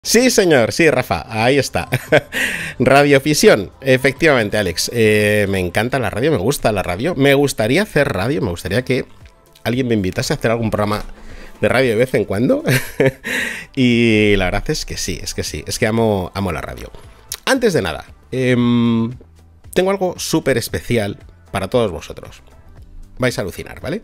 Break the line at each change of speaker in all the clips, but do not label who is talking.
Sí, señor, sí, Rafa, ahí está. Radiofisión, efectivamente, Alex. Me encanta la radio, me gusta la radio. Me gustaría hacer radio, me gustaría que alguien me invitase a hacer algún programa de radio de vez en cuando. Y la verdad es que sí, es que amo la radio. Antes de nada, tengo algo súper especial para todos vosotros. Vais a alucinar, ¿vale?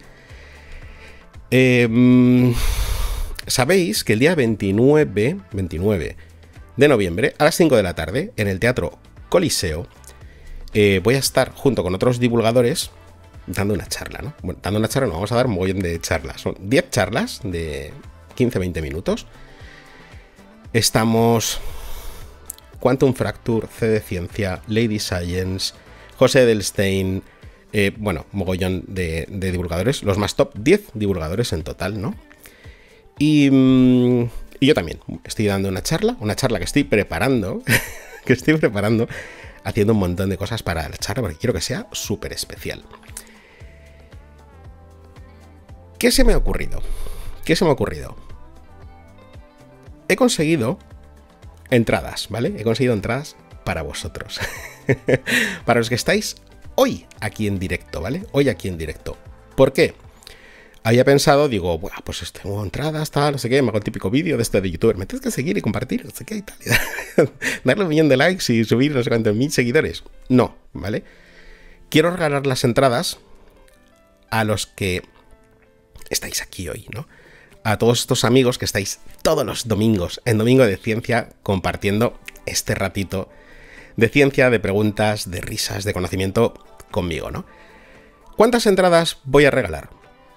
Sabéis que el día 29 de noviembre, a las 5 de la tarde, en el Teatro Coliseo, voy a estar junto con otros divulgadores dando una charla, ¿no? Bueno, dando una charla, no, vamos a dar un mogollón de charlas. Son 10 charlas de 15-20 minutos. Estamos Quantum Fracture, C de Ciencia, Lady Science, José Edelstein, bueno, mogollón de divulgadores, los más top 10 divulgadores en total, ¿no? Y yo también estoy dando una charla que estoy preparando, haciendo un montón de cosas para la charla, porque quiero que sea súper especial. ¿Qué se me ha ocurrido? He conseguido entradas, ¿vale? He conseguido entradas para vosotros. Para los que estáis hoy aquí en directo, ¿vale? Hoy aquí en directo. ¿Por qué? Había pensado, digo, bueno, pues tengo entradas, tal, no sé qué, me hago el típico vídeo de este de youtuber, me tienes que seguir y compartir, no sé qué y tal, darle un millón de likes y subir no sé cuántos mil seguidores. No, ¿vale? Quiero regalar las entradas a los que estáis aquí hoy, ¿no? A todos estos amigos que estáis todos los domingos, en Domingo de Ciencia, compartiendo este ratito de ciencia, de preguntas, de risas, de conocimiento conmigo, ¿no? ¿Cuántas entradas voy a regalar?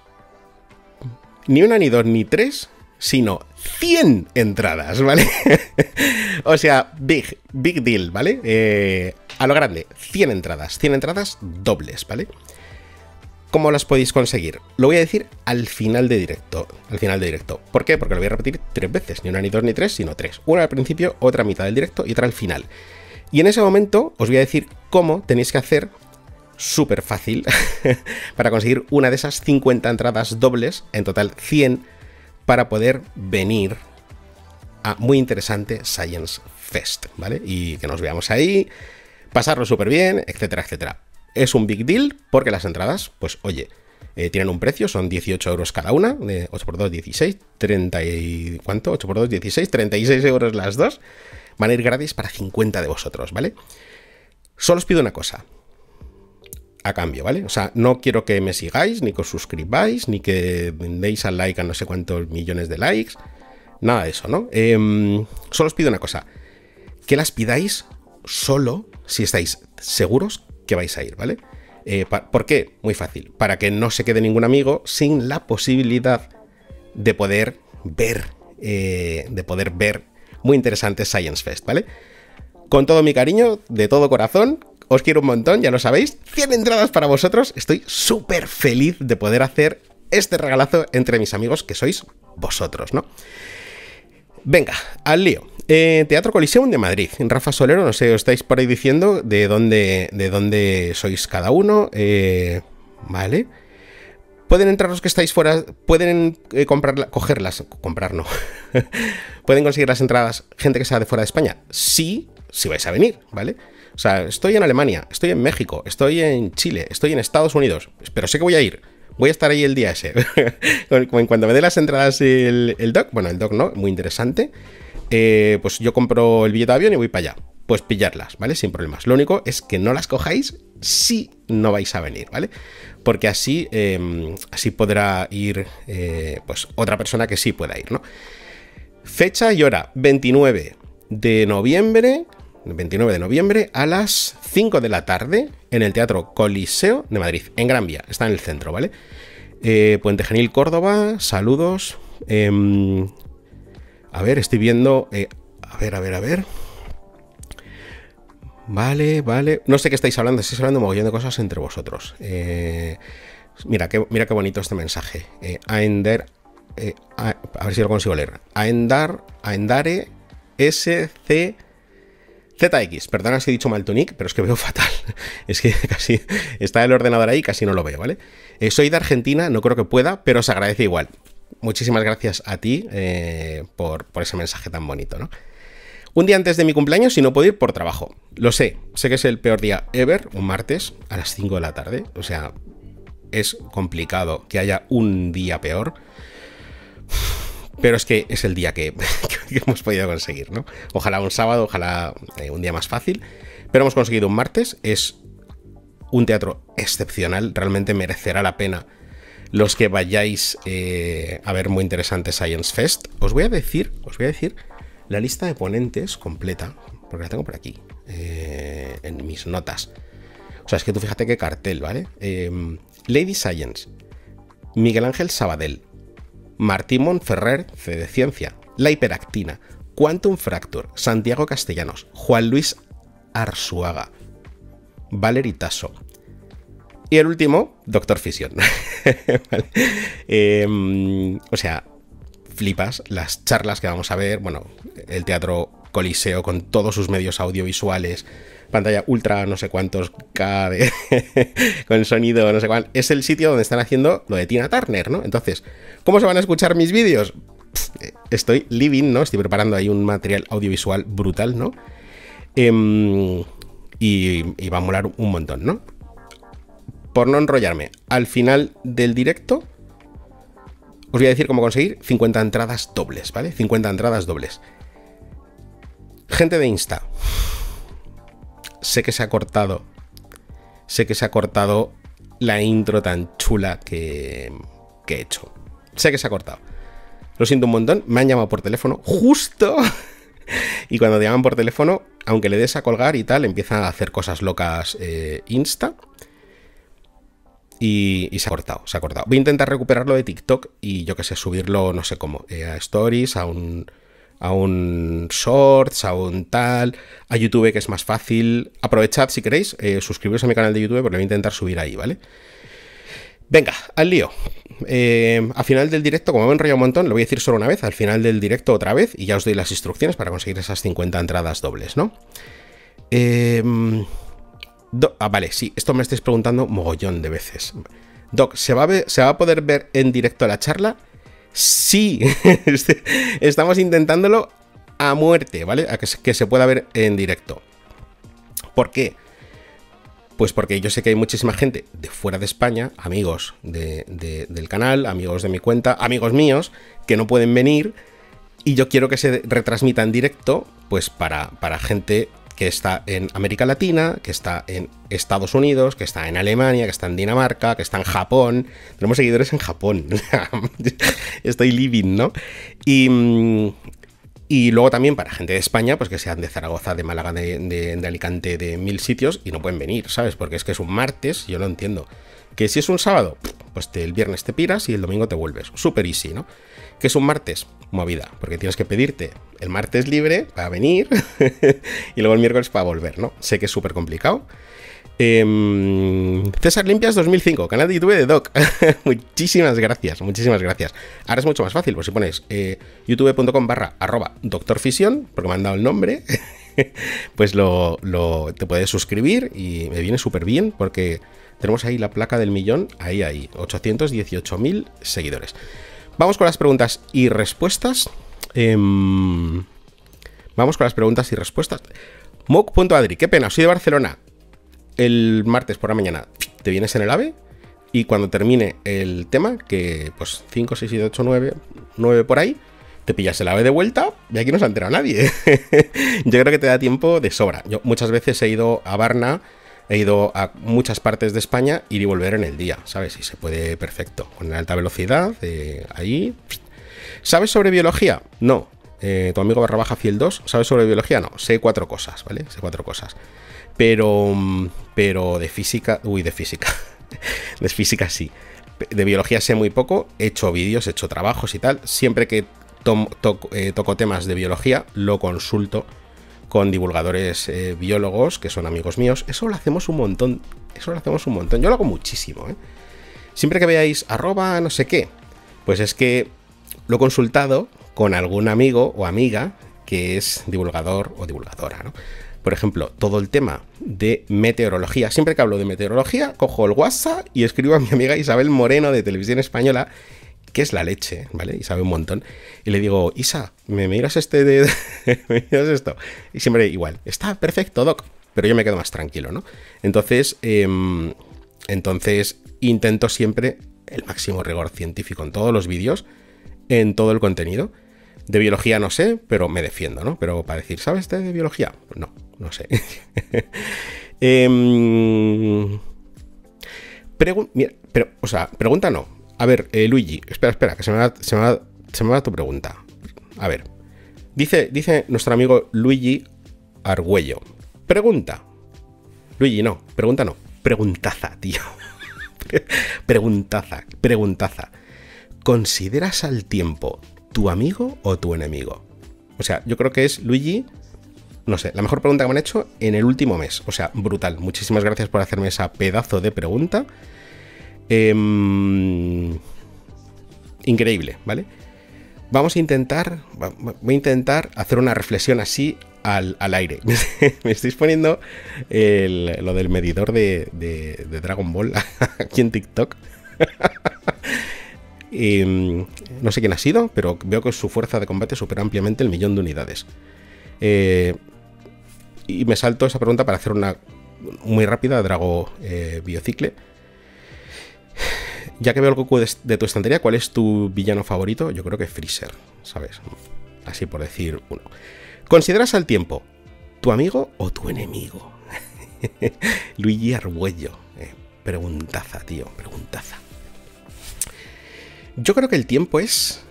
Ni una, ni dos, ni tres, sino 100 entradas, ¿vale? O sea, big deal, ¿vale? A lo grande, 100 entradas dobles, ¿vale? ¿Cómo las podéis conseguir? Lo voy a decir al final de directo. ¿Por qué? Porque lo voy a repetir 3 veces. Ni una, ni dos, ni tres, sino 3. Una al principio, otra a mitad del directo y otra al final. Y en ese momento os voy a decir cómo tenéis que hacer, súper fácil, para conseguir una de esas 50 entradas dobles, en total 100, para poder venir a muy interesante Science Fest, ¿vale? Y que nos veamos ahí, pasarlo súper bien, etcétera, etcétera. Es un big deal porque las entradas, pues oye, tienen un precio, son 18 euros cada una, 8x2, 16, 30 y... ¿cuánto? 8x2, 16, 36 euros las dos. Van a ir gratis para 50 de vosotros, ¿vale? Solo os pido una cosa a cambio, ¿vale? O sea, no quiero que me sigáis, ni que os suscribáis, ni que deis al like a no sé cuántos millones de likes, nada de eso, ¿no? Solo os pido una cosa, que las pidáis solo si estáis seguros que vais a ir, ¿vale? ¿Por qué? Muy fácil, para que no se quede ningún amigo sin la posibilidad de poder ver muy interesante Science Fest, ¿vale? Con todo mi cariño, de todo corazón, os quiero un montón, ya lo sabéis. 100 entradas para vosotros. Estoy súper feliz de poder hacer este regalazo entre mis amigos, que sois vosotros, ¿no? Venga, al lío. Teatro Coliseum de Madrid. Rafa Solero, no sé, os estáis por ahí diciendo de dónde sois cada uno. Vale. Pueden entrar los que estáis fuera, pueden comprar no. Pueden conseguir las entradas gente que sea de fuera de España. Sí, si vais a venir, ¿vale? O sea, estoy en Alemania, estoy en México, estoy en Chile, estoy en Estados Unidos, pero sé que voy a ir. Voy a estar ahí el día ese. Cuando me dé las entradas el doc, bueno, el doc no, muy interesante, pues yo compro el billete de avión y voy para allá. Pues pillarlas, ¿vale? Sin problemas. Lo único es que no las cojáis si no vais a venir, ¿vale? Porque así podrá ir pues otra persona que sí pueda ir, ¿no? Fecha y hora, 29 de noviembre a las 5 de la tarde en el Teatro Coliseo de Madrid, en Gran Vía, está en el centro, ¿vale? Puente Genil, Córdoba, saludos. A ver, estoy viendo... a ver. Vale. No sé qué estáis hablando un mogollón de cosas entre vosotros. Mira qué bonito este mensaje. A ver si lo consigo leer. Aendare SC ZX, perdona si he dicho mal tu nick, pero es que veo fatal. Es que casi está el ordenador ahí y casi no lo veo, ¿vale? Soy de Argentina, no creo que pueda, pero se agradece igual. Muchísimas gracias a ti por ese mensaje tan bonito, ¿no? Un día antes de mi cumpleaños y no puedo ir por trabajo. Lo sé que es el peor día ever, un martes a las 5 de la tarde. O sea, es complicado que haya un día peor. Pero es que es el día que hemos podido conseguir, ¿no? Ojalá un sábado, ojalá un día más fácil. Pero hemos conseguido un martes. Es un teatro excepcional. Realmente merecerá la pena los que vayáis a ver Muy Interesante Science Fest. Os voy a decir la lista de ponentes completa, porque la tengo por aquí, en mis notas. O sea, es que tú fíjate qué cartel, ¿vale? Lady Science, Miguel Ángel Sabadell, Martín Monferrer, C de Ciencia, La Hiperactina, Quantum Fracture, Santiago Castellanos, Juan Luis Arzuaga, Valery Tasso. Y el último, Doctor Fisión. ¿Vale? O sea, flipas las charlas que vamos a ver. Bueno, el Teatro Coliseo con todos sus medios audiovisuales, pantalla ultra no sé cuántos K con sonido no sé cuál. Es el sitio donde están haciendo lo de Tina Turner, ¿no? Entonces, ¿cómo se van a escuchar mis vídeos? Estoy living, ¿no? Estoy preparando ahí un material audiovisual brutal, ¿no? Y va a molar un montón, ¿no? Por no enrollarme, al final del directo os voy a decir cómo conseguir 50 entradas dobles, ¿vale? 50 entradas dobles. Gente de Insta, sé que se ha cortado la intro tan chula que he hecho. Sé que se ha cortado. Lo siento un montón, me han llamado por teléfono justo. Y cuando te llaman por teléfono, aunque le des a colgar y tal, empieza a hacer cosas locas Insta. Y se ha cortado. Voy a intentar recuperarlo de TikTok y yo qué sé, subirlo, no sé cómo, a Stories, a un Shorts, a un tal, a YouTube, que es más fácil. Aprovechad si queréis, suscribiros a mi canal de YouTube porque lo voy a intentar subir ahí, ¿vale? Venga, al lío. Al final del directo, como me he enrollado un montón, lo voy a decir solo una vez, al final del directo otra vez, y ya os doy las instrucciones para conseguir esas 50 entradas dobles, ¿no? Vale, sí, esto me estáis preguntando mogollón de veces. Doc, ¿se va a poder ver en directo la charla? Sí, estamos intentándolo a muerte, ¿vale? A que se pueda ver en directo. ¿Por qué? Pues porque yo sé que hay muchísima gente de fuera de España, amigos del canal, amigos de mi cuenta, amigos míos, que no pueden venir, y yo quiero que se retransmita en directo, pues para gente que está en América Latina, que está en Estados Unidos, que está en Alemania, que está en Dinamarca, que está en Japón. Tenemos seguidores en Japón. Estoy living, ¿no? Y luego también para gente de España, pues que sean de Zaragoza, de Málaga, de Alicante, de 1000 sitios y no pueden venir, ¿sabes? Porque es que es un martes, yo lo entiendo. Que si es un sábado, pues el viernes te piras y el domingo te vuelves. Súper easy, ¿no? Que es un martes, movida, porque tienes que pedirte el martes libre para venir y luego el miércoles para volver, ¿no? Sé que es súper complicado. César Limpias 2005, canal de YouTube de Doc. Muchísimas gracias. Ahora es mucho más fácil, pues si pones youtube.com/doctorfisión, porque me han dado el nombre, pues te puedes suscribir y me viene súper bien porque tenemos ahí la placa del millón, ahí, 818.000 seguidores. Vamos con las preguntas y respuestas. Mock.adri, qué pena, soy de Barcelona. El martes por la mañana te vienes en el AVE y cuando termine el tema, que pues 5, 6, 7, 8, 9 por ahí, te pillas el AVE de vuelta y aquí no se ha enterado nadie. Yo creo que te da tiempo de sobra. Yo muchas veces he ido a Varna, he ido a muchas partes de España, ir y volver en el día, ¿sabes? Y se puede perfecto, con alta velocidad, ahí. ¿Sabes sobre biología? No. Tu amigo _fiel2, ¿sabes sobre biología? No. Sé 4 cosas, ¿vale? Sé 4 cosas. Pero de física... de física sí. De biología sé muy poco, he hecho vídeos, he hecho trabajos y tal. Siempre que toco temas de biología, lo consulto con divulgadores biólogos, que son amigos míos. Eso lo hacemos un montón. Yo lo hago muchísimo, ¿eh? Siempre que veáis @ no sé qué, pues es que lo he consultado con algún amigo o amiga que es divulgador o divulgadora, ¿no? Por ejemplo, todo el tema de meteorología. Siempre que hablo de meteorología, cojo el WhatsApp y escribo a mi amiga Isabel Moreno de Televisión Española, que es la leche, ¿vale? Y sabe un montón. Y le digo, Isa, ¿me miras este de... ¿me miras esto? Y siempre igual, está perfecto, Doc. Pero yo me quedo más tranquilo, ¿no? Entonces intento siempre el máximo rigor científico en todos los vídeos, en todo el contenido. De biología no sé, pero me defiendo, ¿no? Pero para decir, ¿sabes de biología? No sé. Pregunta no. A ver, Luigi, espera, que se me va tu pregunta. A ver, dice nuestro amigo Luigi Argüello. Pregunta. Luigi, no, pregunta no. Preguntaza, tío. Preguntaza. ¿Consideras al tiempo tu amigo o tu enemigo? O sea, yo creo que es, Luigi, no sé, la mejor pregunta que me han hecho en el último mes. O sea, brutal. Muchísimas gracias por hacerme esa pedazo de pregunta. Increíble, ¿vale? Voy a intentar hacer una reflexión así al aire. Me estáis poniendo lo del medidor de Dragon Ball aquí en TikTok. No sé quién ha sido, pero veo que su fuerza de combate supera ampliamente el 1.000.000 de unidades. Y me salto esa pregunta para hacer una muy rápida, Drago Biocicle. Ya que veo el Goku de tu estantería, ¿cuál es tu villano favorito? Yo creo que Freezer, ¿sabes? Así por decir uno. ¿Consideras al tiempo tu amigo o tu enemigo? Luigi Argüello. Preguntaza, tío, preguntaza. Yo creo que el tiempo es...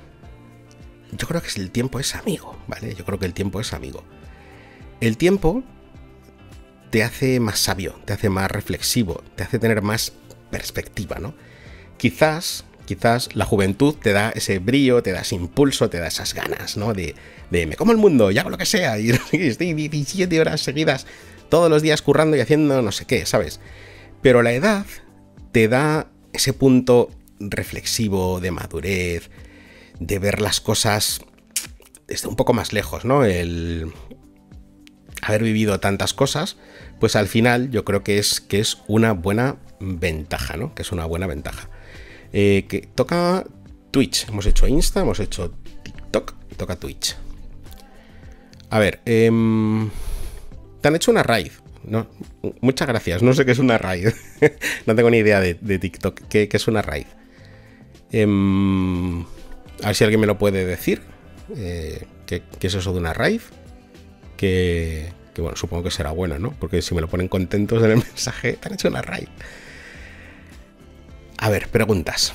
amigo, ¿vale? Yo creo que el tiempo es amigo. El tiempo te hace más sabio, te hace más reflexivo, te hace tener más perspectiva, ¿no? Quizás la juventud te da ese brillo, te da ese impulso, te da esas ganas, ¿no? De me como el mundo y hago lo que sea y estoy 17 horas seguidas todos los días currando y haciendo no sé qué, ¿sabes? Pero la edad te da ese punto reflexivo, de madurez, de ver las cosas desde un poco más lejos, ¿no? El haber vivido tantas cosas, pues al final yo creo que es una buena ventaja, ¿no? Que es una buena ventaja. Que toca Twitch. Hemos hecho Insta, hemos hecho TikTok, toca Twitch. A ver, te han hecho una raid, ¿no? Muchas gracias, no sé qué es una raid. No tengo ni idea de TikTok. ¿Qué es una raid? A ver si alguien me lo puede decir. ¿Qué es eso de una raid? Que bueno, supongo que será bueno, ¿no? Porque si me lo ponen contentos en el mensaje, te han hecho una raid. A ver, preguntas.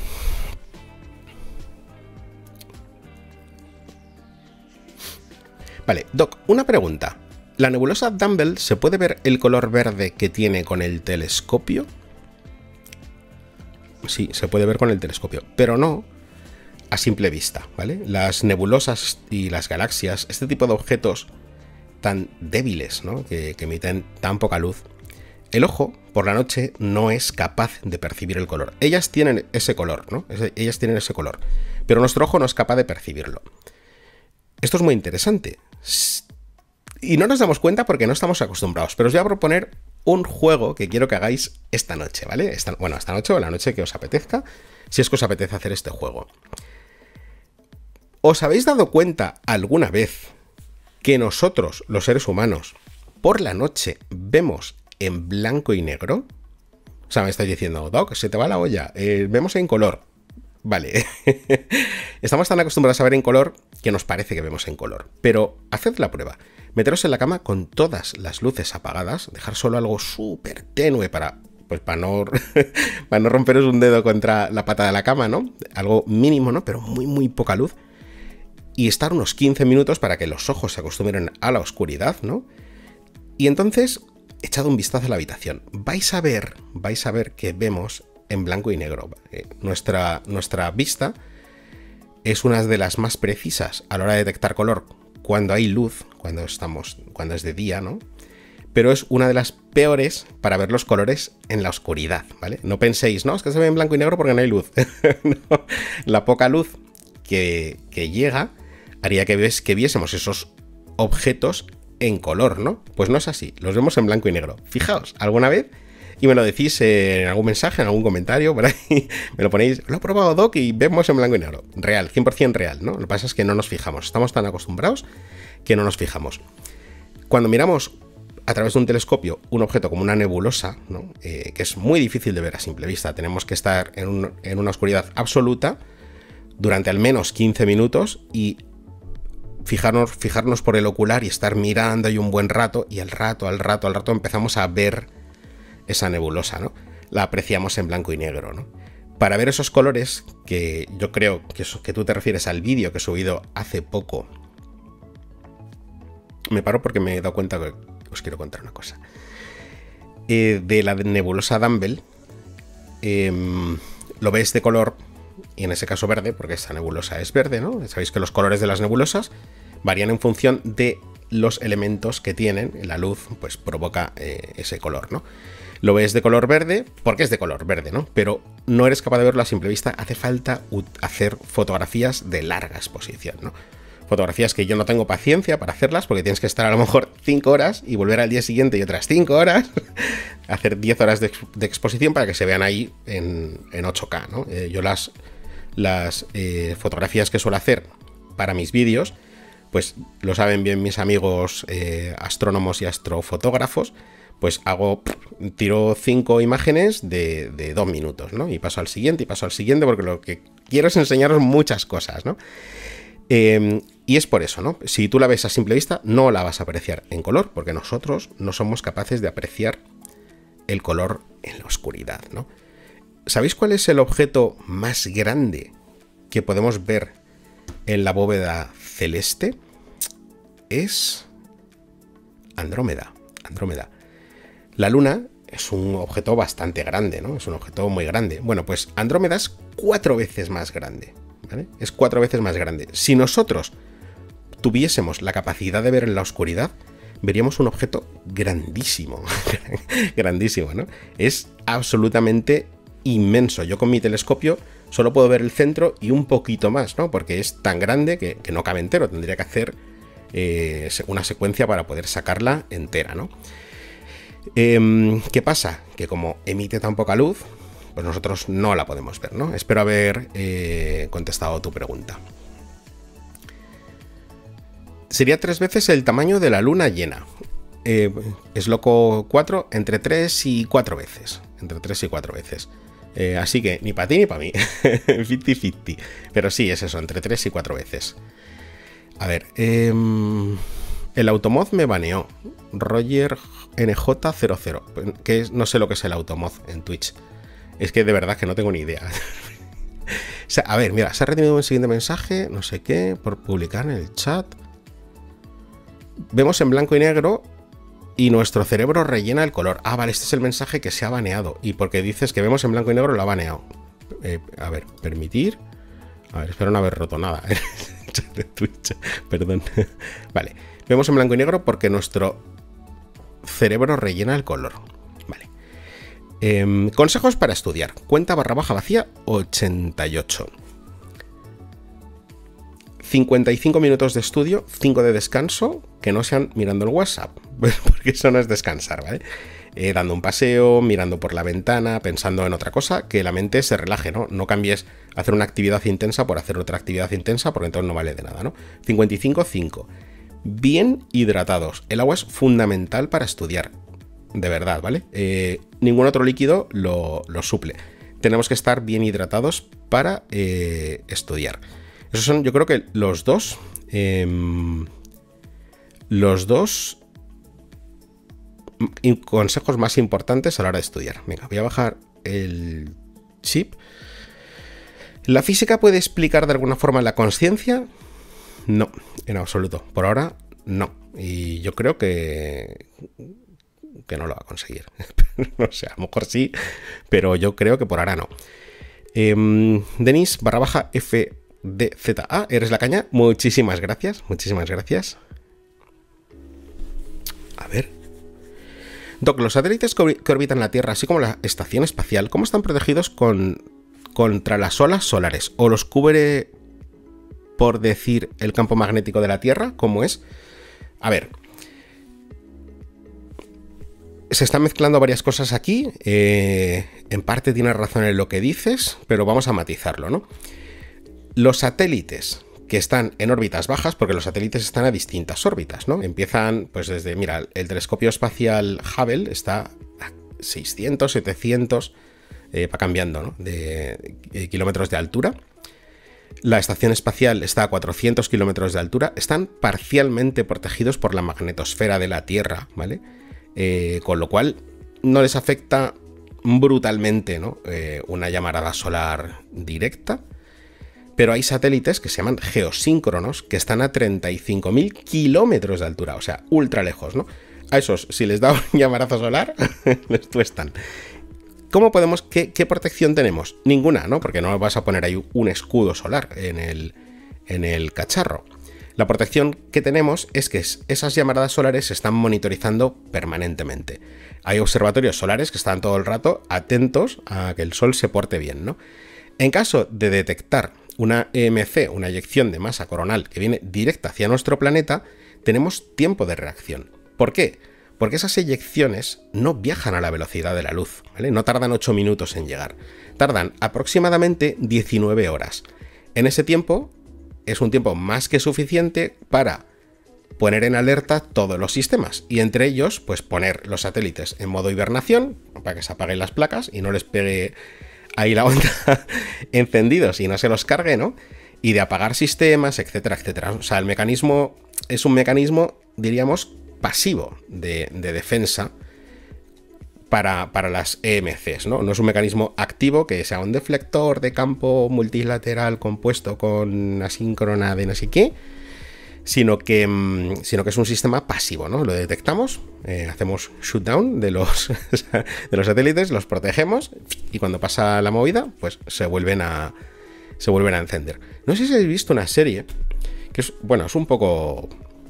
Vale, Doc, una pregunta. ¿La nebulosa Dumble se puede ver el color verde que tiene con el telescopio? Sí, se puede ver con el telescopio, pero no a simple vista, ¿vale? Las nebulosas y las galaxias, este tipo de objetos tan débiles, ¿no? Que emiten tan poca luz, el ojo, por la noche, no es capaz de percibir el color. Ellas tienen ese color, ¿no? Ellas tienen ese color, pero nuestro ojo no es capaz de percibirlo. Esto es muy interesante. Y no nos damos cuenta porque no estamos acostumbrados, pero os voy a proponer un juego que quiero que hagáis esta noche, ¿vale? Esta noche o la noche que os apetezca, si es que os apetece hacer este juego. ¿Os habéis dado cuenta alguna vez que nosotros, los seres humanos, por la noche vemos en blanco y negro? O sea, me estáis diciendo, Doc, se te va la olla, vemos en color. Vale, estamos tan acostumbrados a ver en color que nos parece que vemos en color. Pero haced la prueba. Meteros en la cama con todas las luces apagadas, dejar solo algo súper tenue para no romperos un dedo contra la pata de la cama, ¿no? Algo mínimo, ¿no? Pero muy, muy poca luz. Y estar unos 15 minutos para que los ojos se acostumbren a la oscuridad, ¿no? Y entonces, echad un vistazo a la habitación. Vais a ver que vemos en blanco y negro. Nuestra vista es una de las más precisas a la hora de detectar color cuando hay luz, cuando es de día, ¿no? Pero es una de las peores para ver los colores en la oscuridad, ¿vale? No penséis, no, es que se ve en blanco y negro porque no hay luz. No, la poca luz que llega haría que viésemos esos objetos en color, ¿no? Pues no es así, los vemos en blanco y negro. Fijaos, ¿alguna vez y me lo decís en algún mensaje, en algún comentario, por ahí, me lo ponéis, lo he probado, Doc, y vemos en blanco y negro. Real, 100% real, ¿no? Lo que pasa es que no nos fijamos, estamos tan acostumbrados que no nos fijamos. Cuando miramos a través de un telescopio un objeto como una nebulosa, ¿no? Que es muy difícil de ver a simple vista, tenemos que estar en una oscuridad absoluta durante al menos 15 minutos y fijarnos por el ocular y estar mirando ahí un buen rato, y al rato empezamos a ver esa nebulosa, ¿no? La apreciamos en blanco y negro, ¿no? Para ver esos colores, que yo creo que tú te refieres al vídeo que he subido hace poco. Me paro porque me he dado cuenta que os quiero contar una cosa. De la nebulosa Dumbbell, lo ves de color, y en ese caso verde, porque esta nebulosa es verde, ¿no? Sabéis que los colores de las nebulosas varían en función de los elementos que tienen. La luz pues provoca ese color, ¿no? Lo ves de color verde porque es de color verde, ¿no? Pero no eres capaz de verlo a simple vista. Hace falta hacer fotografías de larga exposición, ¿no? Fotografías que yo no tengo paciencia para hacerlas, porque tienes que estar a lo mejor 5 horas y volver al día siguiente y otras 5 horas, hacer 10 horas de exposición para que se vean ahí en 8K, ¿no? Yo las fotografías que suelo hacer para mis vídeos, pues lo saben bien mis amigos astrónomos y astrofotógrafos, pues tiro 5 imágenes de 2 minutos, ¿no? Y paso al siguiente, porque lo que quiero es enseñaros muchas cosas, ¿no? Y es por eso, ¿no? Si tú la ves a simple vista, no la vas a apreciar en color, porque nosotros no somos capaces de apreciar el color en la oscuridad, ¿no? ¿Sabéis cuál es el objeto más grande que podemos ver en la bóveda celeste? Es Andrómeda. La Luna es un objeto bastante grande, ¿no? Es un objeto muy grande. Bueno, pues Andrómeda es 4 veces más grande, ¿vale? Es 4 veces más grande. Si nosotros tuviésemos la capacidad de ver en la oscuridad, veríamos un objeto grandísimo. Grandísimo, ¿no? Es absolutamente inmenso. Yo con mi telescopio solo puedo ver el centro y un poquito más, ¿no? Porque es tan grande que no cabe entero. Tendría que hacer una secuencia para poder sacarla entera, ¿no? ¿Qué pasa? Que como emite tan poca luz, pues nosotros no la podemos ver, ¿no? Espero haber contestado tu pregunta. Sería 3 veces el tamaño de la luna llena. Es loco 4, entre 3 y 4 veces. Entre 3 y 4 veces. Así que ni para ti ni para mí. 50-50. Pero sí, es eso, entre 3 y 4 veces. A ver, el Automod me baneó. Roger NJ00. Que no sé lo que es el Automod en Twitch. Es que de verdad que no tengo ni idea. O sea, a ver, mira, se ha retenido un siguiente mensaje, no sé qué, por publicar en el chat. Vemos en blanco y negro y nuestro cerebro rellena el color. Ah, vale, este es el mensaje que se ha baneado. Y porque dices que vemos en blanco y negro, lo ha baneado. A ver, permitir. A ver, espero no haber roto nada en el chat de Twitch. Perdón. Vale, vemos en blanco y negro porque nuestro cerebro rellena el color. Vale. Consejos para estudiar. Cuenta /vacía 88. 55 minutos de estudio, 5 de descanso, que no sean mirando el WhatsApp, porque eso no es descansar, ¿vale? Dando un paseo, mirando por la ventana, pensando en otra cosa, que la mente se relaje, ¿no? No cambies hacer una actividad intensa por hacer otra actividad intensa, porque entonces no vale de nada, ¿no? 55-5. Bien hidratados. El agua es fundamental para estudiar, de verdad, ¿vale? Ningún otro líquido lo suple. Tenemos que estar bien hidratados para estudiar. Esos son, yo creo que los dos consejos más importantes a la hora de estudiar. Venga, voy a bajar el chip. ¿La física puede explicar de alguna forma la conciencia? No, en absoluto. Por ahora, no. Y yo creo que no lo va a conseguir. No sé, a lo mejor sí, pero yo creo que por ahora no. Denis _FDZA, eres la caña. Muchísimas gracias, muchísimas gracias. A ver. Doc, los satélites que orbitan la Tierra, así como la estación espacial, ¿cómo están protegidos contra las olas solares? ¿O los cubre, por decir, el campo magnético de la Tierra? ¿Cómo es? A ver. se están mezclando varias cosas aquí. En parte tienes razón en lo que dices, pero vamos a matizarlo, ¿no? Los satélites que están en órbitas bajas, porque los satélites están a distintas órbitas, ¿no? Empiezan, pues desde, mira, el telescopio espacial Hubble está a 600, 700, va cambiando, ¿no? De kilómetros de altura. La estación espacial está a 400 kilómetros de altura. Están parcialmente protegidos por la magnetosfera de la Tierra, ¿vale? Con lo cual no les afecta brutalmente, ¿no? Una llamarada solar directa. Pero hay satélites que se llaman geosíncronos, que están a 35.000 kilómetros de altura, o sea, ultra lejos, ¿no? A esos, si les da un llamarazo solar, les tuestan. ¿Cómo podemos? ¿Qué protección tenemos? Ninguna, ¿no? Porque no vas a poner ahí un escudo solar en el cacharro. La protección que tenemos es que esas llamaradas solares se están monitorizando permanentemente. Hay observatorios solares que están todo el rato atentos a que el Sol se porte bien, ¿no? En caso de detectar una EMC, una eyección de masa coronal que viene directa hacia nuestro planeta, tenemos tiempo de reacción. ¿Por qué? Porque esas eyecciones no viajan a la velocidad de la luz, ¿vale? No tardan 8 minutos en llegar. Tardan aproximadamente 19 horas. En ese tiempo es un tiempo más que suficiente para poner en alerta todos los sistemas y entre ellos, pues poner los satélites en modo hibernación para que se apaguen las placas y no les pegue ahí la onda encendidos y no se los cargue, ¿no? Y de apagar sistemas, etcétera, etcétera. O sea, el mecanismo es un mecanismo, diríamos, pasivo de defensa para las EMCs, ¿no? No es un mecanismo activo que sea un deflector de campo multilateral compuesto con asíncrona de no sé qué, sino que es un sistema pasivo, ¿no? Lo detectamos, hacemos shutdown de los satélites, los protegemos y cuando pasa la movida, pues se vuelven a encender. No sé si habéis visto una serie que es, bueno, es un poco,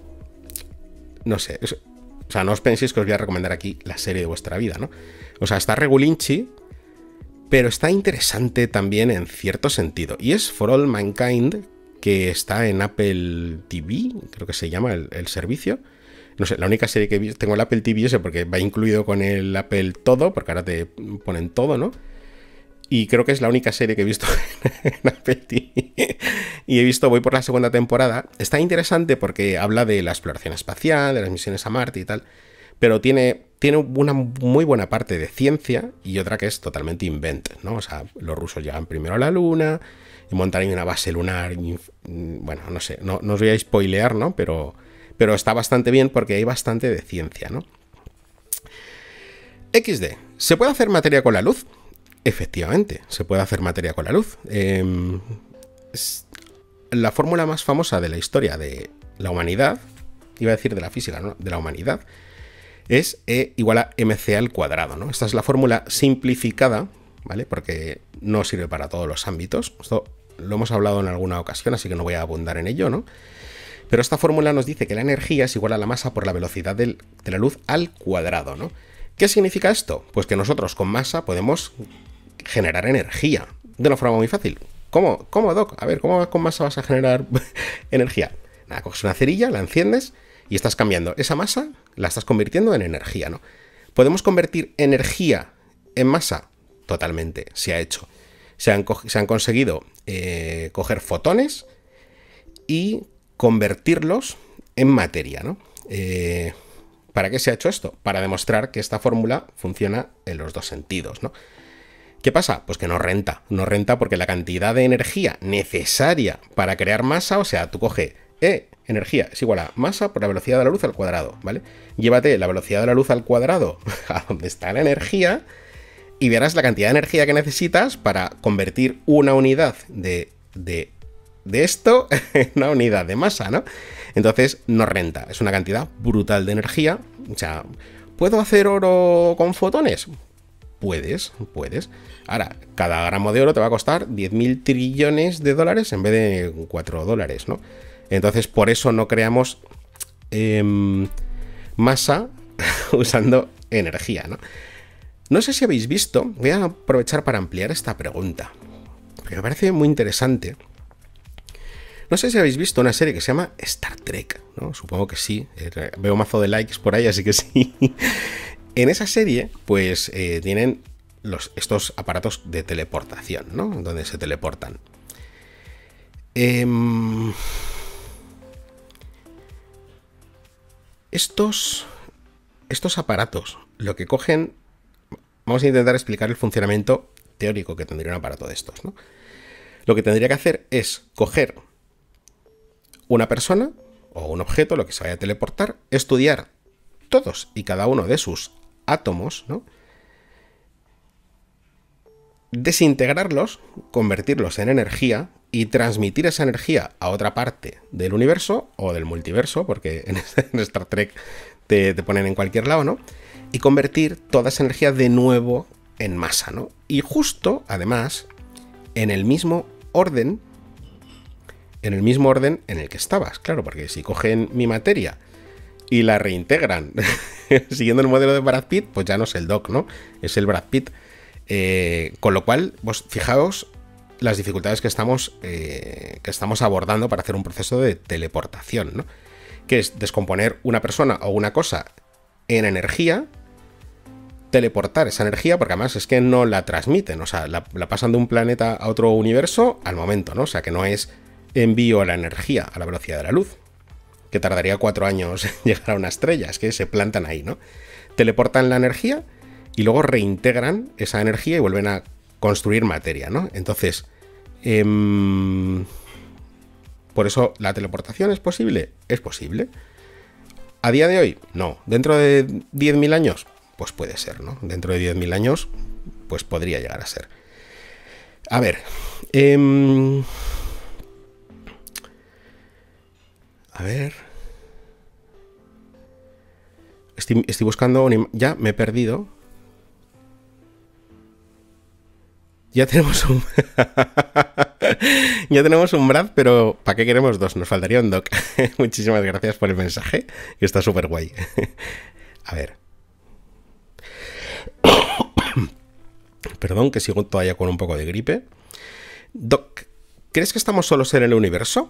no sé, o sea, no os penséis que os voy a recomendar aquí la serie de vuestra vida, ¿no? O sea, está regulinchi, pero está interesante también en cierto sentido, y es For All Mankind, que está en Apple TV, creo que se llama el servicio. No sé, la única serie que tengo el Apple TV ese porque va incluido con el Apple Todo, porque ahora te ponen todo, ¿no? Y creo que es la única serie que he visto en Apple TV. Y voy por la segunda temporada. Está interesante porque habla de la exploración espacial, de las misiones a Marte y tal, pero tiene una muy buena parte de ciencia y otra que es totalmente invent, ¿no? O sea, los rusos llegan primero a la Luna y montan ahí una base lunar. Bueno, no sé, no os voy a spoilear, ¿no? Pero está bastante bien porque hay bastante de ciencia, ¿no? XD. ¿Se puede hacer materia con la luz? Efectivamente, se puede hacer materia con la luz. La fórmula más famosa de la historia de la humanidad, iba a decir de la física, ¿no? De la humanidad, es E igual a mc al cuadrado, ¿no? Esta es la fórmula simplificada, ¿vale? Porque no sirve para todos los ámbitos. Esto lo hemos hablado en alguna ocasión, así que no voy a abundar en ello, ¿no? Pero esta fórmula nos dice que la energía es igual a la masa por la velocidad de la luz al cuadrado, ¿no? ¿Qué significa esto? Pues que nosotros con masa podemos generar energía de una forma muy fácil. ¿Cómo, Doc? A ver, ¿cómo con masa vas a generar energía? Nada, coges una cerilla, la enciendes y estás cambiando esa masa, la estás convirtiendo en energía, ¿no? ¿Podemos convertir energía en masa? Totalmente, se ha hecho. Se han conseguido coger fotones y convertirlos en materia, ¿no? ¿Para qué se ha hecho esto? Para demostrar que esta fórmula funciona en los dos sentidos, ¿no? ¿Qué pasa? Pues que no renta porque la cantidad de energía necesaria para crear masa, o sea, tú coge energía es igual a masa por la velocidad de la luz al cuadrado, ¿vale? Llévate la velocidad de la luz al cuadrado a donde está la energía y verás la cantidad de energía que necesitas para convertir una unidad de esto en una unidad de masa, ¿no? Entonces no renta, es una cantidad brutal de energía. O sea, ¿puedo hacer oro con fotones? Puedes. Ahora, cada gramo de oro te va a costar 10.000 trillones de dólares en vez de $4, ¿no? Entonces, por eso no creamos masa usando energía, ¿no? No sé si habéis visto, voy a aprovechar para ampliar esta pregunta, porque me parece muy interesante. No sé si habéis visto una serie que se llama Star Trek, ¿no? Supongo que sí. Veo mazo de likes por ahí, así que sí. En esa serie, pues tienen estos aparatos de teleportación, ¿no? Donde se teleportan. Estos aparatos, lo que cogen... Vamos a intentar explicar el funcionamiento teórico que tendría un aparato de estos, ¿no? Lo que tendría que hacer es coger una persona o un objeto, lo que se vaya a teleportar, estudiar todos y cada uno de sus átomos, ¿no? Desintegrarlos, convertirlos en energía y transmitir esa energía a otra parte del universo o del multiverso, porque en Star Trek te ponen en cualquier lado, ¿no? Y convertir toda esa energía de nuevo en masa, ¿no? Y justo, además, en el mismo orden en el que estabas, claro, porque si cogen mi materia y la reintegran siguiendo el modelo de Brad Pitt, pues ya no es el Doc, ¿no? Es el Brad Pitt. Con lo cual, pues fijaos las dificultades que estamos abordando para hacer un proceso de teleportación, ¿no? Que es descomponer una persona o una cosa en energía, teleportar esa energía, porque además es que no la transmiten, o sea, la pasan de un planeta a otro universo al momento, ¿no? O sea, que no es envío la energía a la velocidad de la luz, que tardaría 4 años en llegar a una estrella, es que se plantan ahí, ¿no? Teleportan la energía y luego reintegran esa energía y vuelven a construir materia, ¿no? Entonces, por eso, ¿la teleportación es posible? Es posible. ¿A día de hoy? No. ¿Dentro de 10.000 años? Pues puede ser, ¿no? Dentro de 10.000 años, pues podría llegar a ser. A ver. A ver. Estoy buscando... Ya me he perdido. Ya tenemos un... ya tenemos un Brad, pero ¿para qué queremos dos? Nos faltaría un Doc. Muchísimas gracias por el mensaje, que está súper guay. A ver. Perdón, que sigo todavía con un poco de gripe. Doc, ¿crees que estamos solos en el universo?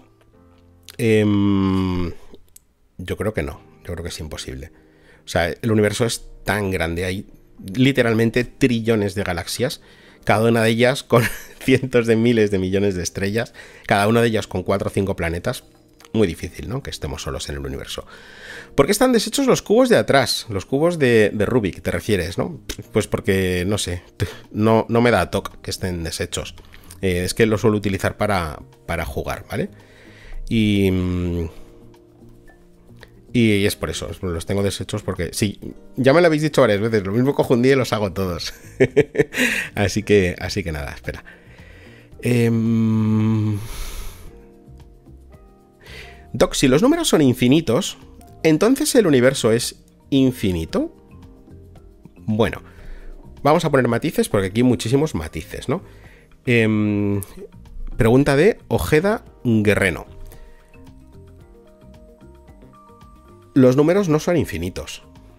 Yo creo que no. Yo creo que es imposible. O sea, el universo es tan grande. Hay literalmente trillones de galaxias. Cada una de ellas con cientos de miles de millones de estrellas. Cada una de ellas con 4 o 5 planetas. Muy difícil, ¿no? Que estemos solos en el universo. ¿Por qué están deshechos los cubos de atrás? Los cubos de Rubik, te refieres, ¿no? Pues porque, no sé, no me da toque que estén deshechos. Es que los suelo utilizar para jugar, ¿vale? Y es por eso, los tengo deshechos porque... Sí, ya me lo habéis dicho varias veces, lo mismo cojo un día y los hago todos. así que nada, espera. Doc, si los números son infinitos, ¿entonces el universo es infinito? Bueno, vamos a poner matices porque aquí hay muchísimos matices, ¿no? Pregunta de Ojeda Guerreno. Los números no son infinitos.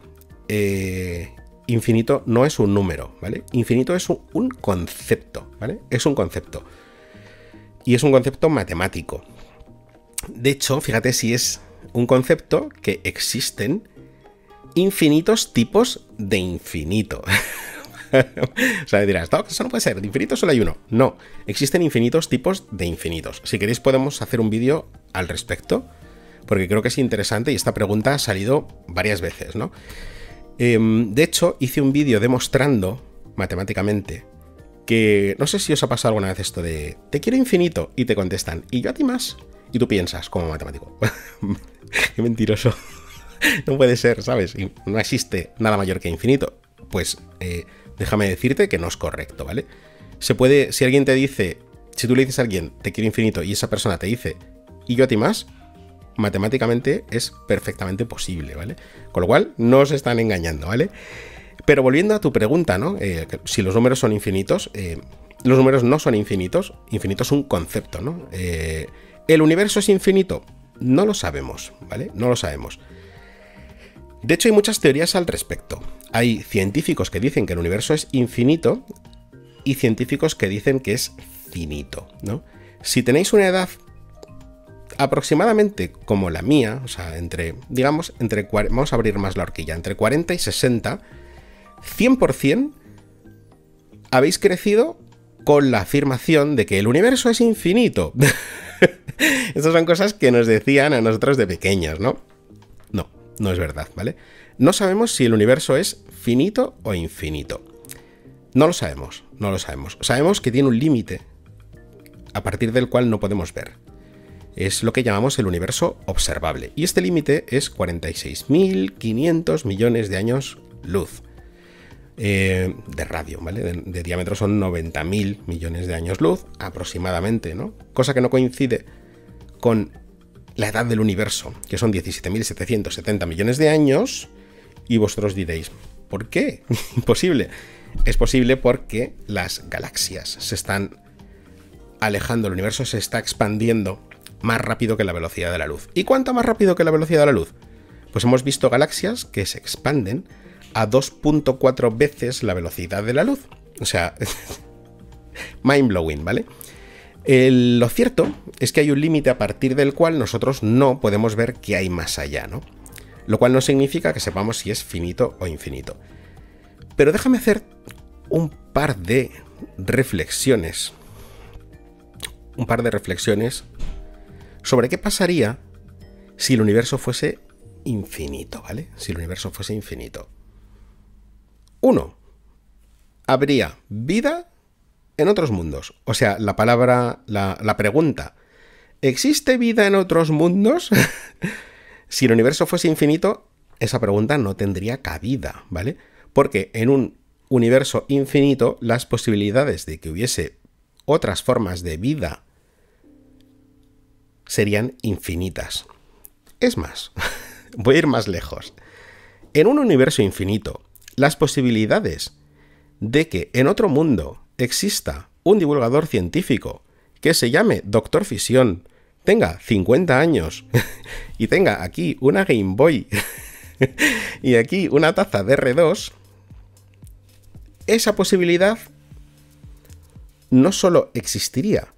Infinito no es un número, ¿vale? Infinito es un concepto, ¿vale? Es un concepto. Y es un concepto matemático. De hecho, fíjate si es un concepto que existen infinitos tipos de infinito. O sea, dirás, no, eso no puede ser, de infinito solo hay uno. No, existen infinitos tipos de infinitos. Si queréis podemos hacer un vídeo al respecto, porque creo que es interesante y esta pregunta ha salido varias veces, ¿no? De hecho, hice un vídeo demostrando matemáticamente que, no sé si os ha pasado alguna vez esto de, te quiero infinito, y te contestan, y yo a ti más. Y tú piensas, como matemático, qué mentiroso, no puede ser, ¿sabes? Y no existe nada mayor que infinito. Pues déjame decirte que no es correcto, ¿vale? Se puede, si alguien te dice, si tú le dices a alguien, te quiero infinito, y esa persona te dice, y yo a ti más, matemáticamente es perfectamente posible, ¿vale? Con lo cual, no os están engañando, ¿vale? Pero volviendo a tu pregunta, ¿no? Si los números son infinitos, los números no son infinitos, infinito es un concepto, ¿no? ¿El universo es infinito? No lo sabemos, ¿vale? No lo sabemos. De hecho, hay muchas teorías al respecto. Hay científicos que dicen que el universo es infinito y científicos que dicen que es finito, ¿no? Si tenéis una edad aproximadamente como la mía, o sea, vamos a abrir más la horquilla, entre 40 y 60, 100% habéis crecido con la afirmación de que el universo es infinito. Estas son cosas que nos decían a nosotros de pequeños, ¿no? No, no es verdad, ¿vale? No sabemos si el universo es finito o infinito. No lo sabemos, no lo sabemos. Sabemos que tiene un límite a partir del cual no podemos ver. Es lo que llamamos el universo observable. Y este límite es 46.500 millones de años luz. De radio, ¿vale? De diámetro son 90.000 millones de años luz, aproximadamente, ¿no? Cosa que no coincide con la edad del universo, que son 17.770 millones de años, y vosotros diréis, ¿por qué? Imposible. Es posible porque las galaxias se están alejando, el universo se está expandiendo más rápido que la velocidad de la luz. ¿Y cuánto más rápido que la velocidad de la luz? Pues hemos visto galaxias que se expanden a 2.4 veces la velocidad de la luz. O sea, mind blowing, ¿vale? Lo cierto es que hay un límite a partir del cual nosotros no podemos ver qué hay más allá, ¿no? Lo cual no significa que sepamos si es finito o infinito. Pero déjame hacer un par de reflexiones. Sobre qué pasaría si el universo fuese infinito, ¿vale? Si el universo fuese infinito. 1. Habría vida en otros mundos. O sea, la pregunta, ¿existe vida en otros mundos? Si el universo fuese infinito, esa pregunta no tendría cabida, ¿vale? Porque en un universo infinito, las posibilidades de que hubiese otras formas de vida serían infinitas. Es más, voy a ir más lejos. En un universo infinito, las posibilidades de que en otro mundo exista un divulgador científico que se llame Doctor Fisión, tenga 50 años y tenga aquí una Game Boy y aquí una taza de R2, esa posibilidad no solo existiría,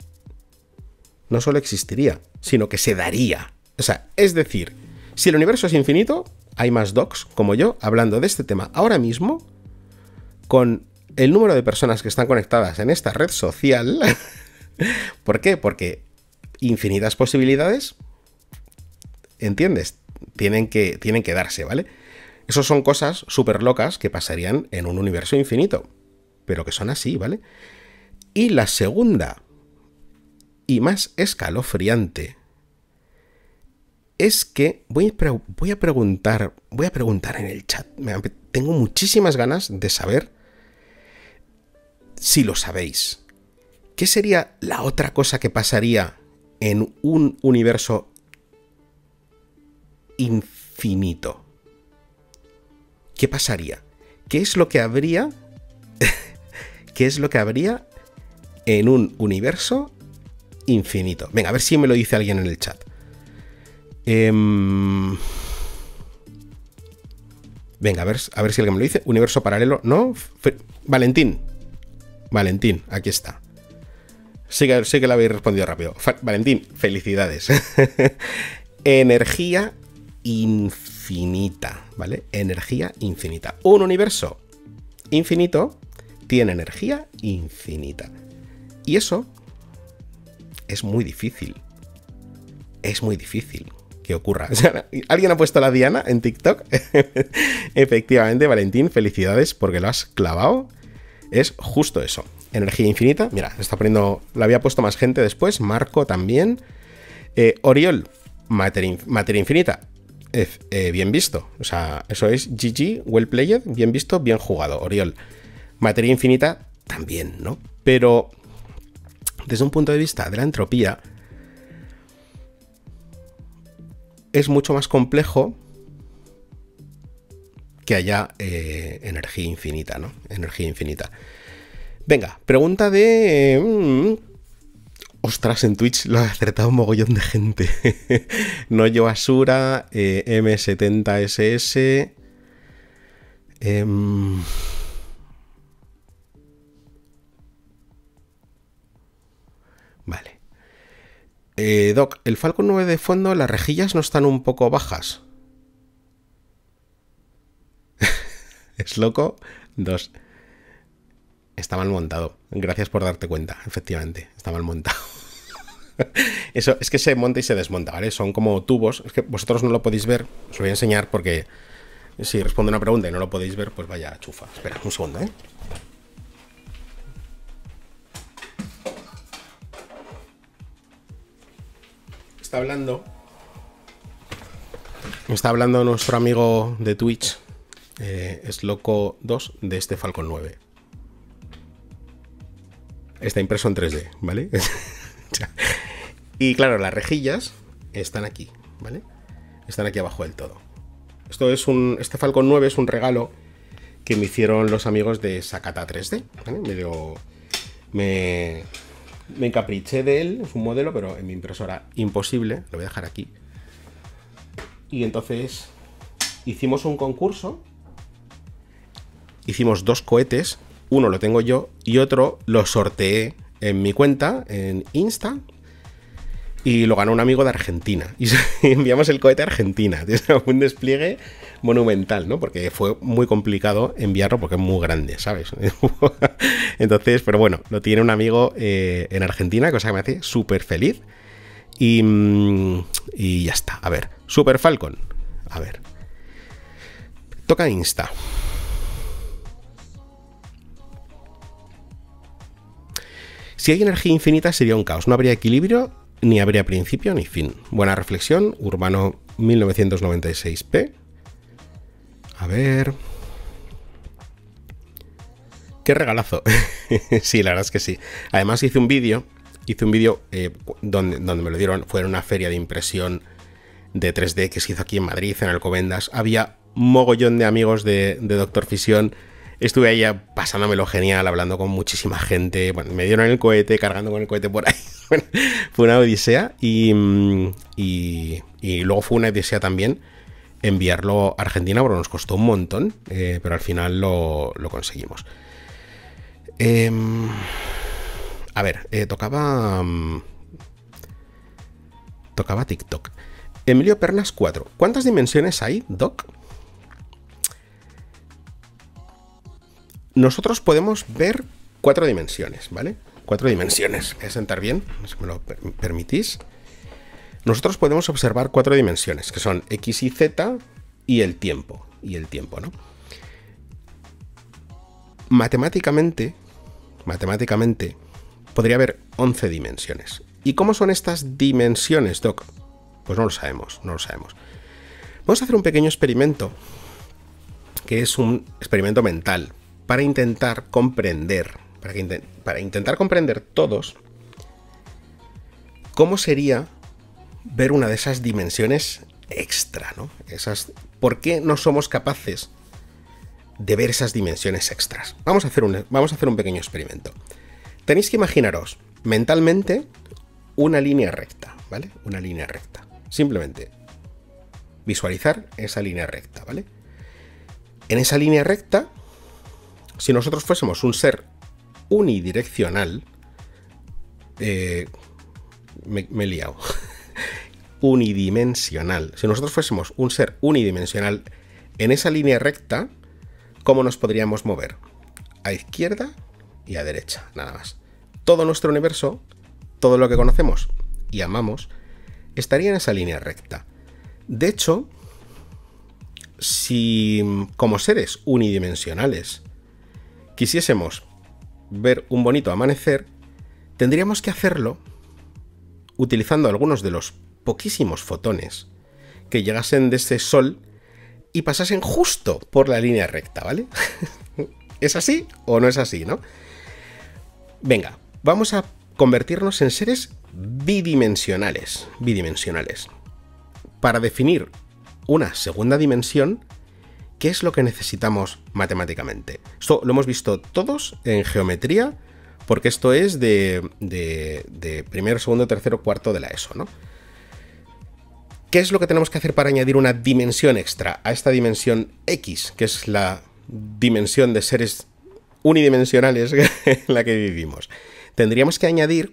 sino que se daría. O sea, es decir, si el universo es infinito, hay más docs como yo hablando de este tema ahora mismo, con el número de personas que están conectadas en esta red social. ¿Por qué? Porque infinitas posibilidades, ¿entiendes? Tienen que darse, ¿vale? Esas son cosas súper locas que pasarían en un universo infinito, pero que son así, ¿vale? Y la segunda y más escalofriante es que voy a preguntar en el chat. Tengo muchísimas ganas de saber si lo sabéis. ¿Qué sería la otra cosa que pasaría en un universo infinito? ¿Qué pasaría? ¿Qué es lo que habría? ¿Qué es lo que habría en un universo infinito? Venga, a ver si me lo dice alguien en el chat. Venga, a ver si alguien me lo dice. Universo paralelo, ¿no? Valentín, aquí está. Sí que lo habéis respondido rápido. Valentín, felicidades. Energía infinita, ¿vale? Energía infinita. Un universo infinito tiene energía infinita. Y eso es muy difícil. Es muy difícil que ocurra. O sea, ¿alguien ha puesto la diana en TikTok? Efectivamente, Valentín, felicidades porque lo has clavado. Es justo eso. Energía infinita. Mira, está poniendo. Lo había puesto más gente después. Marco también. Oriol, materia infinita. Bien visto. O sea, eso es GG, well played, bien visto, bien jugado. Oriol. Materia infinita también, ¿no? Pero desde un punto de vista de la entropía, es mucho más complejo que haya energía infinita, ¿no? Energía infinita. Venga, pregunta de... Ostras, en Twitch lo ha acertado un mogollón de gente. Noyo Asura, M70SS... Vale. Doc, el Falcon 9 de fondo, las rejillas no están un poco bajas. Es loco 2. Está mal montado. Gracias por darte cuenta. Efectivamente, está mal montado. Eso es que se monta y se desmonta, ¿vale? Son como tubos. Es que vosotros no lo podéis ver. Os lo voy a enseñar porque si respondo una pregunta y no lo podéis ver, pues vaya chufa. Espera, un segundo, ¿eh? Me está hablando nuestro amigo de Twitch, es loco 2 de este Falcon 9. Está impreso en 3D, ¿vale? Y claro, las rejillas están aquí, ¿vale? Están aquí abajo del todo. Este Falcon 9 es un regalo que me hicieron los amigos de Sakata 3D, ¿vale? Me encapriché de él, es un modelo, pero en mi impresora imposible. Lo voy a dejar aquí. Y entonces hicimos un concurso. Hicimos 2 cohetes. Uno lo tengo yo y otro lo sorteé en mi cuenta, en Insta. Y lo ganó un amigo de Argentina. Y enviamos el cohete a Argentina. Un despliegue monumental, ¿no? Porque fue muy complicado enviarlo porque es muy grande, ¿sabes? Entonces, pero bueno, lo tiene un amigo en Argentina, cosa que me hace súper feliz. Y ya está. A ver, Super Falcon. A ver. Toca Insta. Si hay energía infinita sería un caos. No habría equilibrio, ni habría principio ni fin. Buena reflexión. Urbano 1996p. A ver. ¡Qué regalazo! Sí, la verdad es que sí. Además hice un vídeo donde me lo dieron. Fue en una feria de impresión de 3D que se hizo aquí en Madrid, en Alcobendas. Había mogollón de amigos de Doctor Fisión. Estuve ahí pasándomelo genial, hablando con muchísima gente. Bueno, me dieron el cohete, cargando con el cohete por ahí. Bueno, fue una odisea y luego fue una odisea también enviarlo a Argentina, porque nos costó un montón, pero al final lo conseguimos. A ver, tocaba TikTok. Emilio Pernas 4. ¿Cuántas dimensiones hay, Doc? Nosotros podemos ver 4 dimensiones, ¿vale? 4 dimensiones. Voy a sentar bien, si me lo permitís. Nosotros podemos observar 4 dimensiones, que son X y Z y el tiempo. ¿No? Matemáticamente, podría haber 11 dimensiones. ¿Y cómo son estas dimensiones, Doc? Pues no lo sabemos. Vamos a hacer un pequeño experimento, que es un experimento mental, para intentar comprender, para intentar comprender todos cómo sería ver una de esas dimensiones extra, ¿no? ¿Por qué no somos capaces de ver esas dimensiones extras? Vamos a hacer un pequeño experimento. Tenéis que imaginaros mentalmente una línea recta, ¿vale? Una línea recta. Simplemente visualizar esa línea recta, ¿vale? En esa línea recta, si nosotros fuésemos un ser unidireccional, me he liado. Unidimensional. Si nosotros fuésemos un ser unidimensional, en esa línea recta, ¿cómo nos podríamos mover? A izquierda y a derecha, nada más. Todo nuestro universo, todo lo que conocemos y amamos, estaría en esa línea recta. De hecho, si como seres unidimensionales quisiésemos ver un bonito amanecer, tendríamos que hacerlo utilizando algunos de los poquísimos fotones que llegasen de ese sol y pasasen justo por la línea recta, ¿vale? ¿Es así o no es así, no? Venga, vamos a convertirnos en seres bidimensionales. Para definir una segunda dimensión, ¿qué es lo que necesitamos matemáticamente? Esto lo hemos visto todos en geometría, porque esto es de primero, segundo, tercero, cuarto de la ESO, ¿no? ¿Qué es lo que tenemos que hacer para añadir una dimensión extra a esta dimensión X, que es la dimensión de seres unidimensionales en la que vivimos? Tendríamos que añadir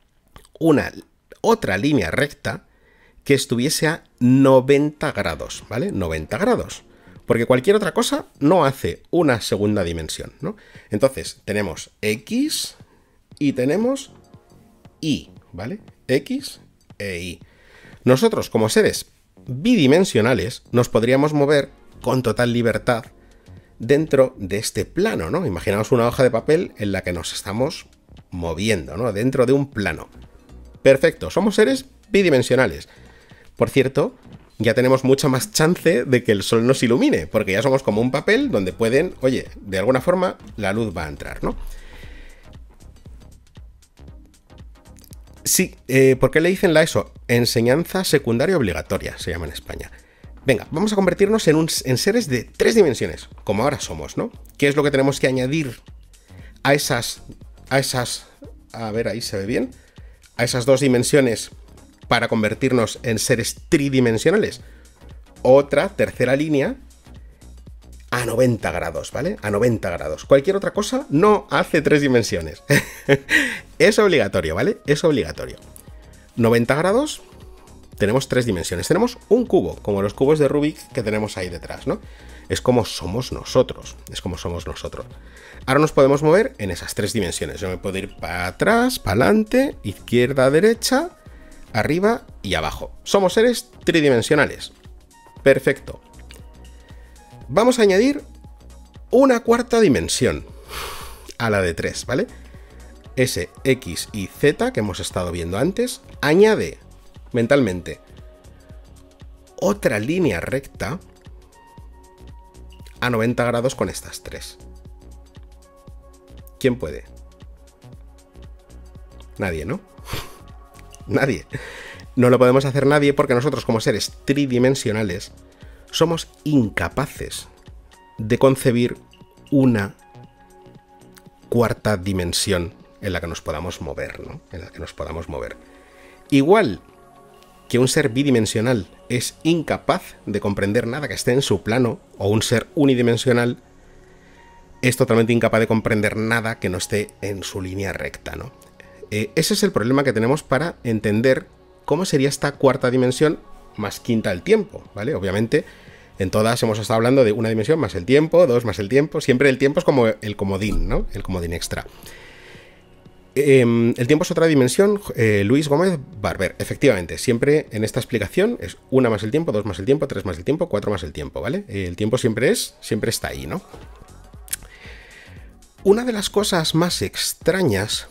otra línea recta que estuviese a 90 grados, ¿vale? 90 grados. porque cualquier otra cosa no hace una segunda dimensión, ¿no? Entonces, tenemos X y tenemos Y, ¿vale? X e Y. Nosotros, como seres bidimensionales, nos podríamos mover con total libertad dentro de este plano, ¿no? Imaginaos una hoja de papel en la que nos estamos moviendo, ¿no? Dentro de un plano. Perfecto, somos seres bidimensionales. Por cierto, ya tenemos mucha más chance de que el sol nos ilumine, porque ya somos como un papel donde pueden, oye, de alguna forma la luz va a entrar, ¿no? Sí, ¿por qué le dicen la ESO? Enseñanza secundaria obligatoria, se llama en España. Venga, vamos a convertirnos en seres de 3 dimensiones, como ahora somos, ¿no? ¿Qué es lo que tenemos que añadir a esas, a ver, ahí se ve bien, a esas 2 dimensiones para convertirnos en seres tridimensionales? Otra tercera línea a 90 grados, ¿vale? A 90 grados. Cualquier otra cosa no hace 3 dimensiones. Es obligatorio, ¿vale? Es obligatorio. 90 grados, tenemos 3 dimensiones. Tenemos un cubo, como los cubos de Rubik que tenemos ahí detrás, ¿no? Es como somos nosotros. Es como somos nosotros. Ahora nos podemos mover en esas 3 dimensiones. Yo me puedo ir para atrás, para adelante, izquierda, derecha, arriba y abajo. Somos seres tridimensionales. Perfecto. Vamos a añadir una cuarta dimensión a la de 3, ¿vale? Ese X y Z que hemos estado viendo antes, añade mentalmente otra línea recta a 90 grados con estas 3. ¿Quién puede? Nadie, ¿no? Nadie. No lo podemos hacer nadie porque nosotros, como seres tridimensionales, somos incapaces de concebir una cuarta dimensión en la que nos podamos mover, ¿no? En la que nos podamos mover. Igual que un ser bidimensional es incapaz de comprender nada que esté en su plano, o un ser unidimensional es totalmente incapaz de comprender nada que no esté en su línea recta, ¿no? Ese es el problema que tenemos para entender cómo sería esta cuarta dimensión más quinta el tiempo, ¿vale? Obviamente, en todas hemos estado hablando de una dimensión más el tiempo, 2 más el tiempo. Siempre el tiempo es como el comodín, ¿no? El comodín extra. El tiempo es otra dimensión, Luis Gómez Barber. Efectivamente, siempre en esta explicación es 1 más el tiempo, 2 más el tiempo, 3 más el tiempo, 4 más el tiempo, ¿vale? El tiempo siempre está ahí, ¿no? Una de las cosas más extrañas...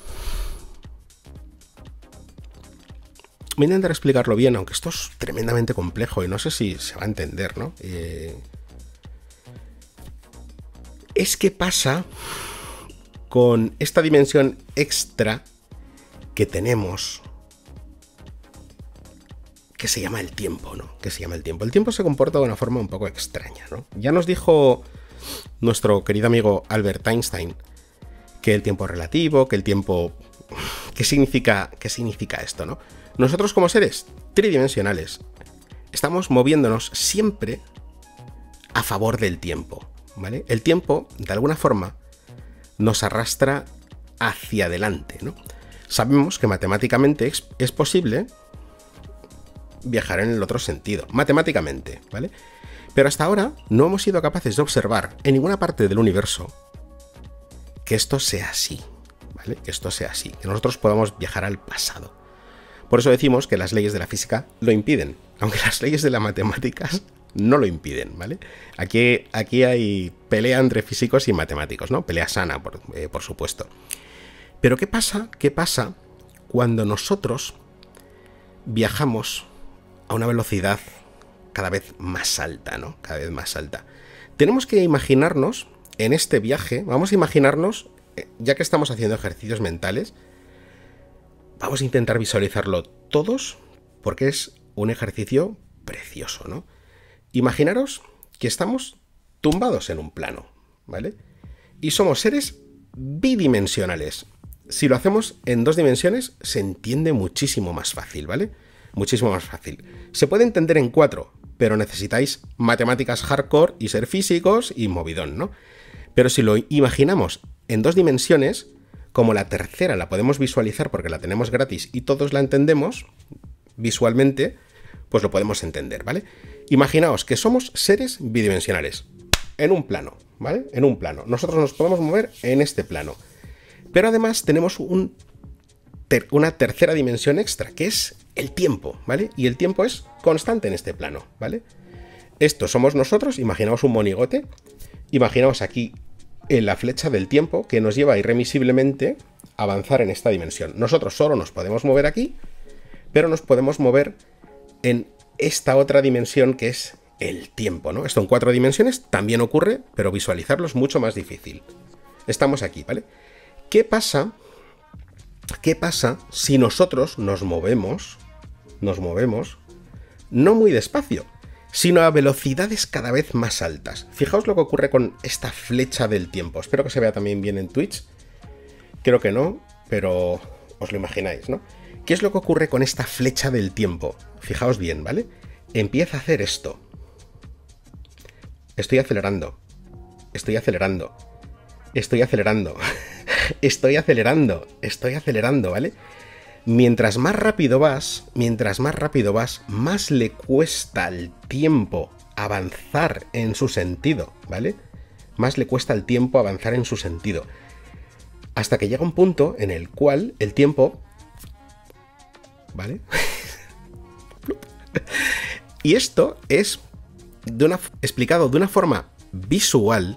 Voy a intentar explicarlo bien, aunque esto es tremendamente complejo y no sé si se va a entender, ¿no? Es que pasa con esta dimensión extra que tenemos, que se llama el tiempo, ¿no? Que se llama el tiempo. El tiempo se comporta de una forma un poco extraña, ¿no? Ya nos dijo nuestro querido amigo Albert Einstein que el tiempo es relativo, que el tiempo... ¿Qué significa esto, no? Nosotros, como seres tridimensionales, estamos moviéndonos siempre a favor del tiempo, ¿vale? El tiempo, de alguna forma, nos arrastra hacia adelante, ¿no? Sabemos que matemáticamente es posible viajar en el otro sentido, matemáticamente, ¿vale? Pero hasta ahora no hemos sido capaces de observar en ninguna parte del universo que esto sea así, ¿vale? Que esto sea así, que nosotros podamos viajar al pasado. Por eso decimos que las leyes de la física lo impiden, aunque las leyes de las matemáticas no lo impiden, ¿vale? Aquí hay pelea entre físicos y matemáticos, ¿no? Pelea sana, por supuesto. Pero ¿qué pasa? ¿Qué pasa cuando nosotros viajamos a una velocidad cada vez más alta, ¿no? Cada vez más alta. Tenemos que imaginarnos en este viaje, vamos a imaginarnos, ya que estamos haciendo ejercicios mentales, vamos a intentar visualizarlo todos porque es un ejercicio precioso, ¿no? Imaginaros que estamos tumbados en un plano, ¿vale? Y somos seres bidimensionales. Si lo hacemos en 2 dimensiones, se entiende muchísimo más fácil, ¿vale? Muchísimo más fácil. Se puede entender en 4, pero necesitáis matemáticas hardcore y ser físicos y movidón, ¿no? Pero si lo imaginamos en 2 dimensiones, como la tercera la podemos visualizar porque la tenemos gratis y todos la entendemos visualmente, pues lo podemos entender, ¿vale? Imaginaos que somos seres bidimensionales, en un plano, ¿vale? En un plano. Nosotros nos podemos mover en este plano. Pero además tenemos una tercera dimensión extra, que es el tiempo, ¿vale? Y el tiempo es constante en este plano, ¿vale? Esto somos nosotros, imaginaos un monigote, imaginaos aquí en la flecha del tiempo que nos lleva irremisiblemente a avanzar en esta dimensión. Nosotros solo nos podemos mover aquí, pero nos podemos mover en esta otra dimensión que es el tiempo, ¿no? Esto en 4 dimensiones también ocurre, pero visualizarlo es mucho más difícil. Estamos aquí, ¿vale? ¿Qué pasa si nosotros nos movemos no muy despacio, sino a velocidades cada vez más altas? Fijaos lo que ocurre con esta flecha del tiempo. Espero que se vea también bien en Twitch. Creo que no, pero os lo imagináis, ¿no? ¿Qué es lo que ocurre con esta flecha del tiempo? Fijaos bien, ¿vale? Empieza a hacer esto. Estoy acelerando. Estoy acelerando. Estoy acelerando. Estoy acelerando. Estoy acelerando, ¿vale? Mientras más rápido vas, más le cuesta al tiempo avanzar en su sentido, ¿vale? Más le cuesta al tiempo avanzar en su sentido. Hasta que llega un punto en el cual el tiempo... ¿Vale? Y esto es explicado de una forma visual,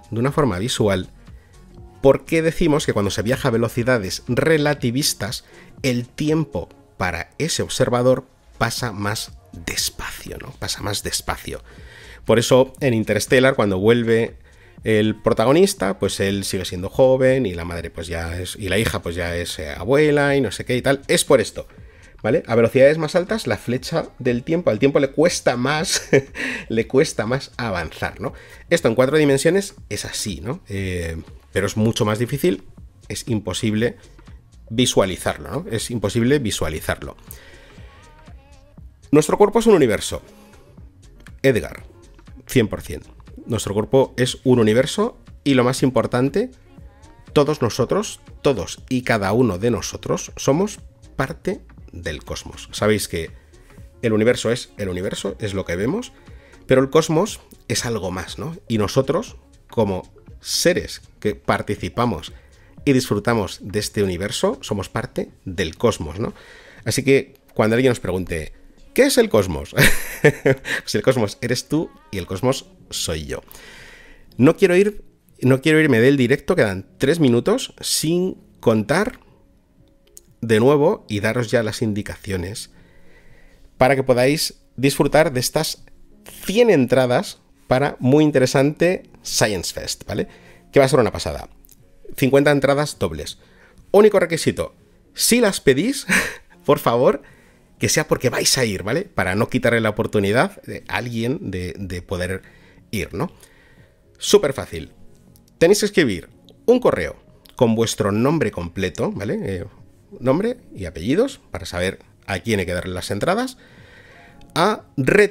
por qué decimos que cuando se viaja a velocidades relativistas, el tiempo para ese observador pasa más despacio, ¿no? Pasa más despacio. Por eso en Interstellar, cuando vuelve el protagonista, pues él sigue siendo joven y la madre pues ya es, y la hija pues ya es abuela y no sé qué y tal. Es por esto, ¿vale? A velocidades más altas, la flecha del tiempo, al tiempo le cuesta más, le cuesta más avanzar, ¿no? Esto en 4 dimensiones es así, ¿no? Pero es mucho más difícil, es imposible visualizarlo, ¿no? Es imposible visualizarlo. Nuestro cuerpo es un universo. Edgar, 100%. Nuestro cuerpo es un universo y lo más importante, todos nosotros, todos y cada uno de nosotros somos parte del cosmos. Sabéis que el universo es lo que vemos, pero el cosmos es algo más, ¿no? Y nosotros, como seres que participamos y disfrutamos de este universo, somos parte del cosmos, ¿no? Así que cuando alguien nos pregunte, ¿qué es el cosmos? Pues el cosmos eres tú y el cosmos soy yo. No quiero irme del directo, quedan 3 minutos sin contar de nuevo y daros ya las indicaciones para que podáis disfrutar de estas 100 entradas para muy interesante Science Fest, ¿vale? Que va a ser una pasada. 50 entradas dobles. Único requisito, si las pedís, por favor, que sea porque vais a ir, ¿vale? Para no quitarle la oportunidad a alguien de poder ir, ¿no? Súper fácil. Tenéis que escribir un correo con vuestro nombre completo, ¿vale? Nombre y apellidos para saber a quién hay que darle las entradas a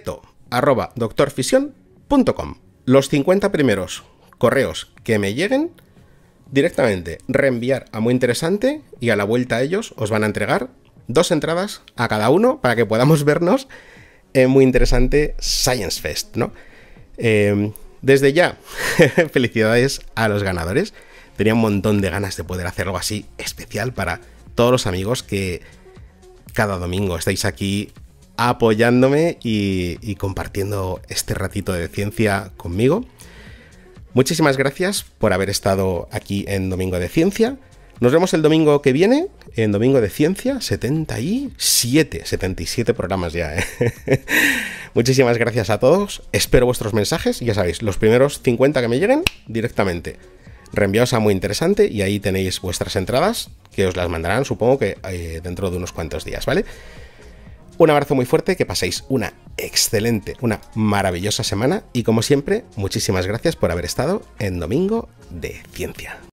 reto@doctorfisión.com. Los 50 primeros correos que me lleguen directamente reenviar a Muy Interesante y a la vuelta a ellos os van a entregar 2 entradas a cada uno para que podamos vernos en Muy Interesante Science Fest, ¿no? Desde ya, felicidades a los ganadores. Tenía un montón de ganas de poder hacer algo así especial para todos los amigos que cada domingo estáis aquí apoyándome y compartiendo este ratito de ciencia conmigo. Muchísimas gracias por haber estado aquí en Domingo de Ciencia. Nos vemos el domingo que viene, en Domingo de Ciencia 77 programas ya, ¿eh? Muchísimas gracias a todos. Espero vuestros mensajes. Ya sabéis, los primeros 50 que me lleguen directamente reenviaos a Muy Interesante y ahí tenéis vuestras entradas que os las mandarán, supongo que dentro de unos cuantos días, ¿vale? Un abrazo muy fuerte, que paséis una excelente, una maravillosa semana y como siempre, muchísimas gracias por haber estado en Domingo de Ciencia.